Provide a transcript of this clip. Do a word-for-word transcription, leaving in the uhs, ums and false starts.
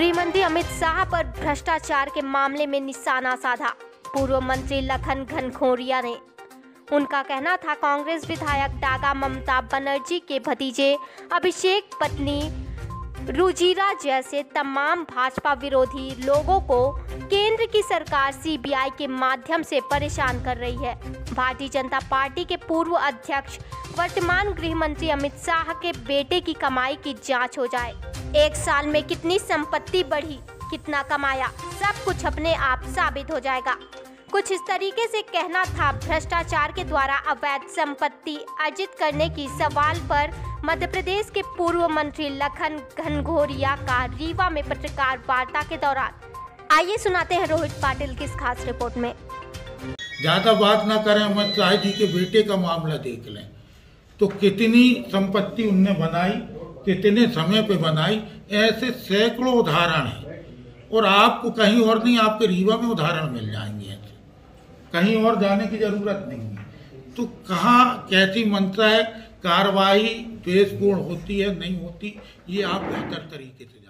गृह मंत्री अमित शाह पर भ्रष्टाचार के मामले में निशाना साधा। पूर्व मंत्री लखन घनघोरिया ने उनका कहना था कांग्रेस विधायक डागा ममता बनर्जी के भतीजे अभिषेक पत्नी रुजिरा जैसे तमाम भाजपा विरोधी लोगों को केंद्र की सरकार सीबीआई के माध्यम से परेशान कर रही है। भारतीय जनता पार्टी के पूर्व अध्यक्ष वर्तमान गृह मंत्री अमित शाह के बेटे की कमाई की जांच हो जाए। एक साल में कितनी संपत्ति बढ़ी, कितना कमाया, सब कुछ अपने आप साबित हो जाएगा। कुछ इस तरीके से कहना था भ्रष्टाचार के द्वारा अवैध संपत्ति अर्जित करने की सवाल पर मध्य प्रदेश के पूर्व मंत्री लखन घनघोरिया का रीवा में पत्रकार वार्ता के दौरान। आइए सुनाते हैं रोहित पाटिल की इस खास रिपोर्ट में। ज्यादा बात ना करें, अमित शाह जी के बेटे का मामला देख लें तो कितनी संपत्ति उनने बनाई, कितने समय पे बनाई, ऐसे सैकड़ों उदाहरण हैं और आपको कहीं और नहीं, आपके रीवा में उदाहरण मिल जाएंगे। ऐसे कहीं और जाने की जरूरत नहीं है। तो कहाँ कैसी मंशा है, कार्रवाई द्वेषपूर्ण होती है नहीं होती, ये आप बेहतर तरीके से